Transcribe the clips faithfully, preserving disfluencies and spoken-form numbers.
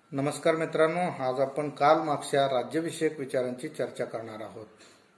नमस्कार मित्रांनो, आज आपण कार्ल मार्क्सच्या राज्यविषयक विचारांची चर्चा करणार आहोत.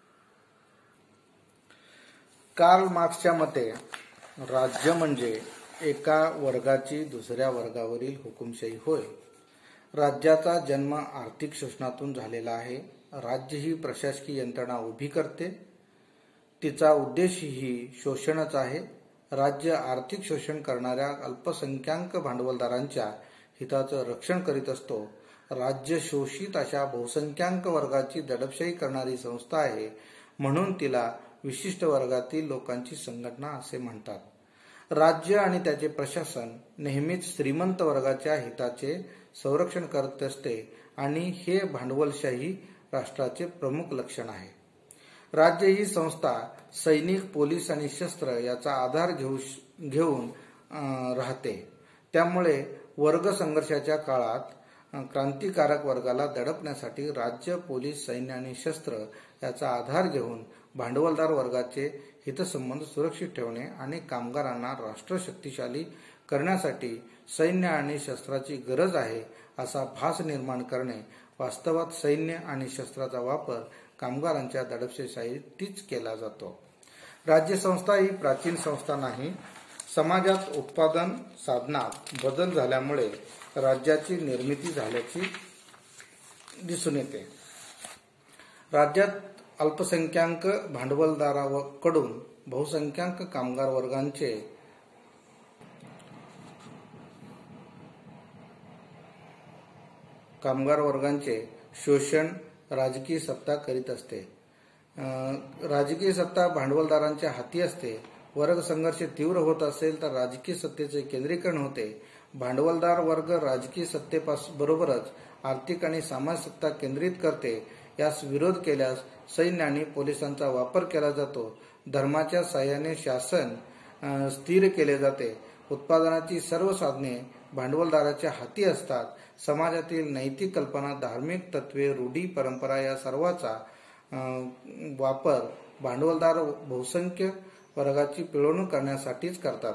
कार्ल मार्क्सच्या मते राज्य म्हणजे एका वर्गाची दुसऱ्या वर्गावरील हुकुमशाही होय. राज्याचा जन्म आर्थिक शोषणातून झालेला आहे. राज्य ही प्रशासकीय यंत्रणा उभी करते. तिचा उद्देशही शोषणच आहे. राज्य आर्थिक शोषण करणाऱ्या अल्पसंख्याक भांडवलदारांच्या हिताचं रक्षण करीत असतो. राज्य शोषित अशा बहुसंख्याक वर्गाची दडपशाही करणारी संस्था आहे, म्हणून तिला विशिष्ट वर्गातील लोकांची संघटना असे म्हणतात. राज्य आणि त्याचे प्रशासन नेहमीच श्रीमंत वर्गाच्या हिताचे संरक्षण करत असते आणि हे भांडवलशाही राष्ट्राचे प्रमुख लक्षण आहे. राज्य ही संस्था सैनिक, पोलीस आणि शस्त्र याचा आधार घेऊ घेऊन राहते. त्यामुळे वर्ग संघर्षाच्या काळात क्रांतिकारक वर्गाला दडपण्यासाठी राज्य, पोलीस, सैन्य आणि शस्त्र याचा आधार घेऊन भांडवलदार वर्गाचे हितसंबंध सुरक्षित ठेवणे आणि कामगारांना राष्ट्र शक्तिशाली करण्यासाठी सैन्य आणि शस्त्राची गरज आहे असा भास निर्माण करणे. वास्तवात सैन्य आणि शस्त्राचा वापर कामगारांच्या दडपशाहीसाठीच केला जातो. राज्यसंस्था ही प्राचीन संस्था नाही. समाजात उत्पादन साधनात बदल झाल्यामुळे राज्याची निर्मिती झाल्याची दिसून येते. राज्यात अल्पसंख्याक भांडवलदाराकडून बहुसंख्याक कामगार वर्गांचे कामगार वर्गांचे शोषण राजकीय सत्ता करीत असते. राजकीय सत्ता भांडवलदारांच्या हाती असते. वर्ग संघर्ष तीव्र होत असेल तर राजकीय सत्तेचे केंद्रीकरण होते. भांडवलदार वर्ग राजकीय सत्तेबरोबरच आर्थिक आणि सामाजिक सत्ता केंद्रित करते. यास विरोध केल्यास सैन्य आणि पोलिसांचा वापर केला जातो. धर्माच्या साह्याने शासन स्थिर केले जाते. उत्पादनाची सर्व साधने भांडवलदाराच्या हाती असतात. समाजातील नैतिक कल्पना, धार्मिक तत्वे, रूढी, परंपरा या सर्वांचा वापर भांडवलदार बहुसंख्य वर्गाची पिळवणूक करण्यासाठीच करतात.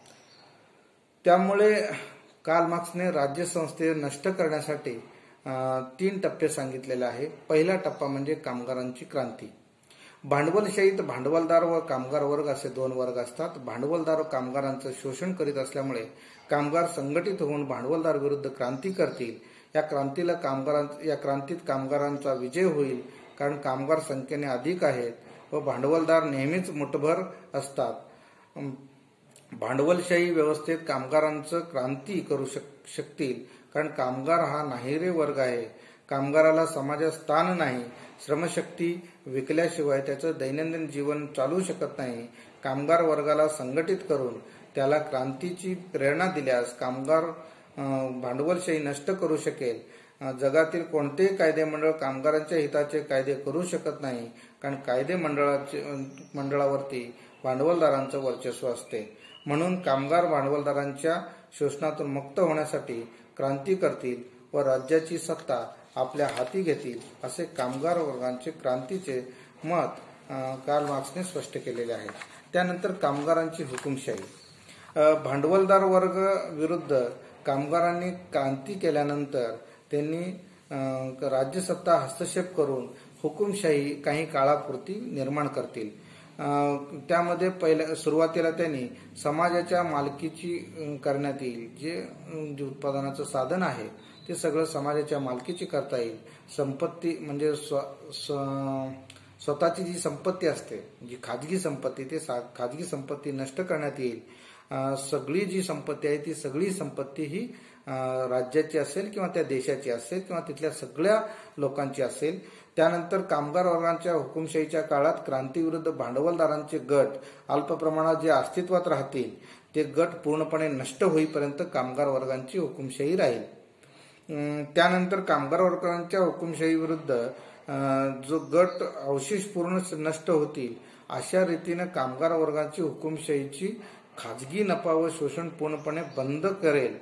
त्यामुळे कार्ल मार्क्सने राज्यसंस्थे नष्ट करण्यासाठी तीन टप्पे सांगितलेले आहे. पहिला टप्पा म्हणजे कामगारांची क्रांती. भांडवलशाहीत भांडवलदार व कामगार वर्ग असे दोन वर्ग असतात. भांडवलदार कामगारांचं शोषण करीत असल्यामुळे कामगार संघटित होऊन भांडवलदार विरुद्ध क्रांती करतील. या क्रांतीला कामगारां या क्रांतीत कामगारांचा विजय होईल, कारण कामगार संख्येने अधिक आहेत व भांडवलदार नेहमीच मुठभर असतात. भांडवलशाही व्यवस्थेत कामगारांचं क्रांती करू शक शकतील कारण कामगार हा नाहिरे वर्ग आहे. कामगाराला समाजात स्थान नाही. श्रमशक्ती विकल्याशिवाय त्याचं दैनंदिन जीवन चालू शकत नाही. कामगार वर्गाला संघटित करून त्याला क्रांतीची प्रेरणा दिल्यास कामगार भांडवलशाही नष्ट करू शकेल. जगातील कोणतेही कायदे मंडळ कामगारांच्या हिताचे कायदे करू शकत नाही, कारण कायदे मंडळाचे मंडळावरती भांडवलदारांचं वर्चस्व असते. म्हणून कामगार भांडवलदारांच्या शोषणातून मुक्त होण्यासाठी क्रांती करतील व राज्याची सत्ता आपल्या हाती घेतील, असे कामगार वर्गांचे क्रांतीचे मत कार्ल मार्क्सने स्पष्ट केलेले आहे. त्यानंतर कामगारांची हुकुमशाही. भांडवलदार वर्ग विरुद्ध कामगारांनी क्रांती केल्यानंतर त्यांनी राज्यसत्ता हस्तक्षेप करून हुकुमशाही काही काळापुरती निर्माण करतील. त्यामध्ये पहिल्या सुरुवातीला त्यांनी समाजाच्या मालकीची करण्यात येईल. जे उत्पादनाचं साधन आहे ते सगळं समाजाच्या मालकीची करता येईल. संपत्ती म्हणजे स्व स्वतःची जी संपत्ती असते, जी खाजगी संपत्ती, ते खाजगी संपत्ती नष्ट करण्यात येईल. सगळी जी संपत्ती आहे ती सगळी संपत्ती ही राज्याची असेल किंवा त्या देशाची असेल किंवा तिथल्या सगळ्या लोकांची असेल. त्यानंतर कामगार वर्गांच्या हुकुमशाहीच्या काळात क्रांतीविरुद्ध भांडवलदारांचे गट अल्प प्रमाणात जे अस्तित्वात राहतील ते गट पूर्णपणे नष्ट होईपर्यंत कामगार वर्गांची हुकुमशाही राहील. त्यानंतर कामगार वर्गांच्या हुकुमशाही विरुद्ध जो गट अवशेष पूर्ण नष्ट होतील अशा रीतीने कामगार वर्गाची हुकुमशाहीची खाजगी नफा व शोषण पूर्णपणे बंद करेल.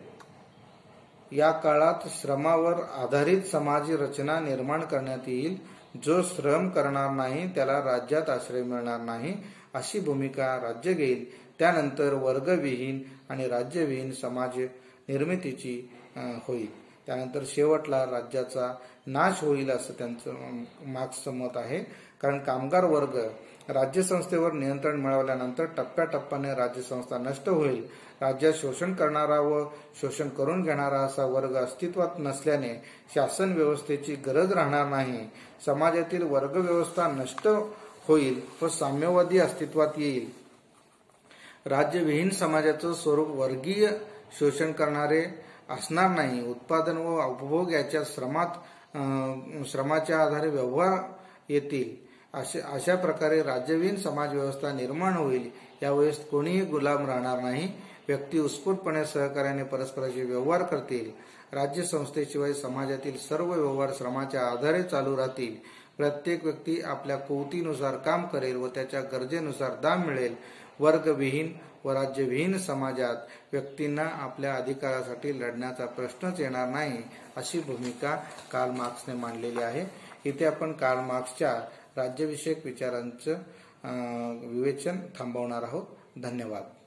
या काळात श्रमावर आधारित समाज रचना निर्माण करण्यात येईल. जो श्रम करणार नाही त्याला राज्यात आश्रय मिळणार नाही, अशी भूमिका राज्य घेईल. त्यानंतर वर्गविहीन आणि राज्यविहीन समाज निर्मितीची होईल. त्यानंतर शेवटला राज्याचा नाश होईल असं त्यांचं मार्क्सचं मत आहे. कारण कामगार वर्ग राज्यसंस्थेवर नियंत्रण मिळवल्यानंतर टप्प्याटप्प्याने राज्यसंस्था नष्ट होईल. राज्यात शोषण करणारा व शोषण करून घेणारा असा वर्ग अस्तित्वात नसल्याने शासन व्यवस्थेची गरज राहणार नाही. समाजातील वर्ग व्यवस्था नष्ट होईल व साम्यवादी अस्तित्वात येईल. राज्यविहीन समाजाचं स्वरूप वर्गीय शोषण करणारे असणार नाही. उत्पादन व उपभोग याच्या श्रमात श्रमाच्या आधारे व्यवहार येतील. अशा अशा प्रकारे राज्यविहीन समाज व्यवस्था निर्माण होईल. यावेळेस कोणीही गुलाम राहणार नाही. व्यक्ती उत्स्फूर्तपणे सहकार्याने परस्परांशी व्यवहार करतील. राज्यसंस्थेशिवाय समाजातील सर्व व्यवहार श्रमाच्या आधारे चालू राहतील. प्रत्येक व्यक्ती आपल्या कुवतीनुसार काम करेल व त्याच्या गरजेनुसार दाम मिळेल. वर्गविहीन व राज्यविहीन समाजात व्यक्तींना आपल्या अधिकारासाठी लढण्याचा प्रश्नच येणार नाही, अशी भूमिका कार्ल मार्क्सने मांडलेली आहे. इथे आपण कार्ल मार्क्सच्या राज्यविषयक विचारांचं विवेचन थांबवणार आहोत. धन्यवाद.